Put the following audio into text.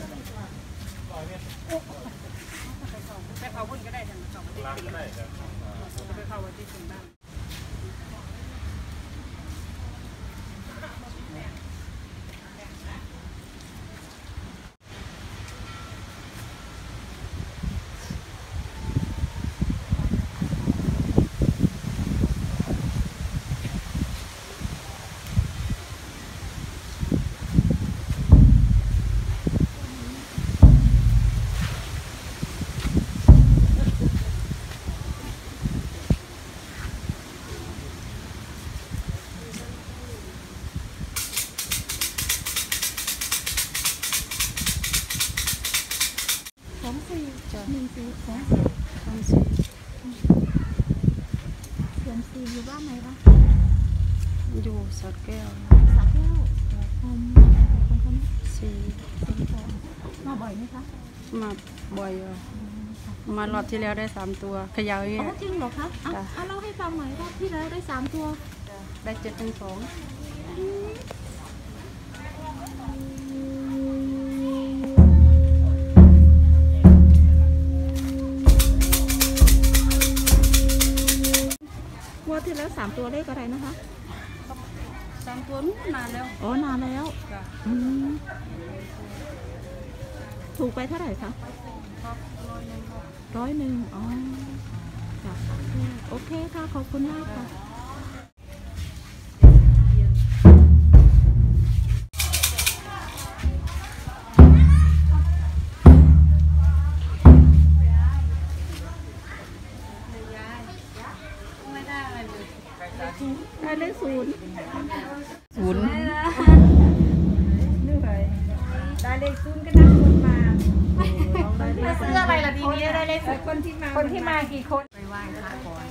ไปเขาบุญก็ได้ทั้งสองที่สี่ไปเขาวันที่สี่บ้าง 1 4 2 เสียงซีอยู่บ้านไหนคะอยู่สระแก้วสระแก้วคนคนสี่คนมาบ่อยไหมคะมาบ่อยมารอบที่แล้วได้3 ตัวขยาวนี่จริงเหรอคะเอาเล่าให้ฟังหน่อยรอบที่แล้วได้3 ตัวได้7-2 งวดที่แล้ว3 ตัวเลขอะไรนะคะ 3 ตัวนู้นนานแล้วนานแล้วถูกไปเท่าไหร่คะ100จ้ะโอเคค่ะขอบคุณมากค่ะได้เลข0 ได้เลข0ก็นั่งคนมาซื้ออะไรล่ะทีนี้ได้เลขคนที่มากี่คนไปไหว้พระก่อน